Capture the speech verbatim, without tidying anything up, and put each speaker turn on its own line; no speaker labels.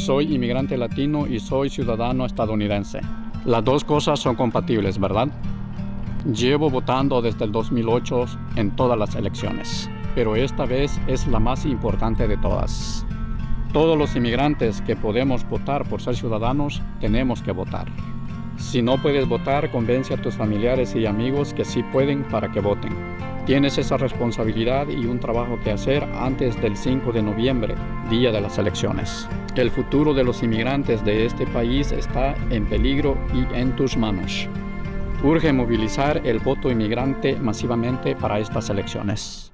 Soy inmigrante latino y soy ciudadano estadounidense. Las dos cosas son compatibles, ¿verdad? Llevo votando desde el dos mil ocho en todas las elecciones, pero esta vez es la más importante de todas. Todos los inmigrantes que podemos votar por ser ciudadanos, tenemos que votar. Si no puedes votar, convence a tus familiares y amigos que sí pueden para que voten. Tienes esa responsabilidad y un trabajo que hacer antes del cinco de noviembre, día de las elecciones. El futuro de los inmigrantes de este país está en peligro y en tus manos. Urge movilizar el voto inmigrante masivamente para estas elecciones.